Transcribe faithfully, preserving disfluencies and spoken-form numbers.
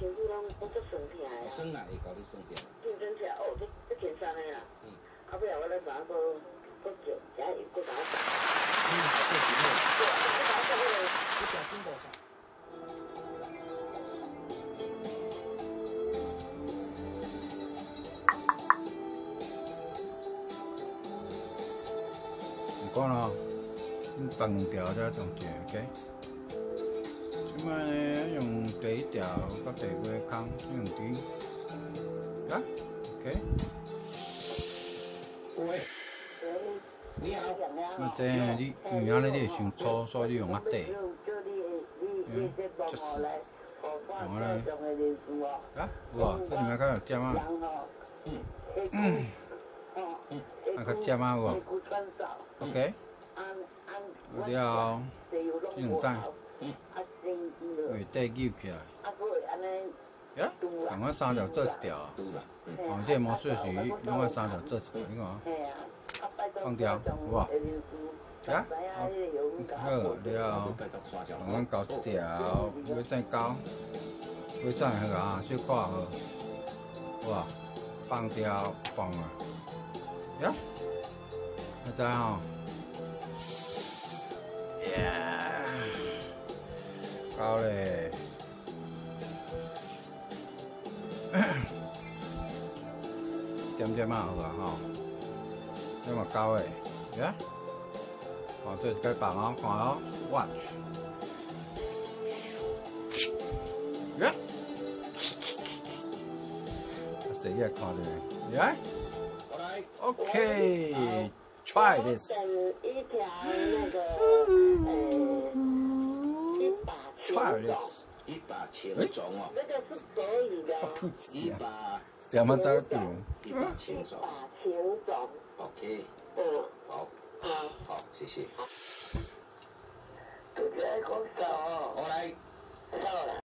妇拢我足酸痛的。 酸啦，会搞你酸痛。 竞争起来哦，这这轻松的啦。嗯。后尾我来把个个酒，加一个把。嗯，这是咩？对，我把这个一小金果上。 讲咯，放两条才上去 ，OK。即摆呢用第一条到第尾空用滴，啊 ，OK。 喂，你好。 那这你鱼仔呢你会伤粗，所以你用啊底。嗯，就是。用啊嘞。啊，有啊，这里面较有尖啊。嗯。嗯。 啊，较尖啊有无 ？OK。了，这两盏，为底揪起来。呀，同款三条做一条。哦，这魔术师两个三条做一条，你看啊。放掉，有无？呀，好，了，同款交一条，尾再交，尾再好啊，小看好，有无？放掉，放啊。 呀，你知吼？耶，够嘞！点点嘛好啊吼，这嘛够诶，耶！哦，这是该放哦，看哦 ，watch， 耶！谁也看着，耶！ Okay, try this. Try this. 一把轻重哦。 这个是可以的。 一把。 怎么走掉？ 一把轻重。 一把轻重。 OK。 嗯。 好。 好。 好，谢谢。 都在讲少哦。 我来。 少了。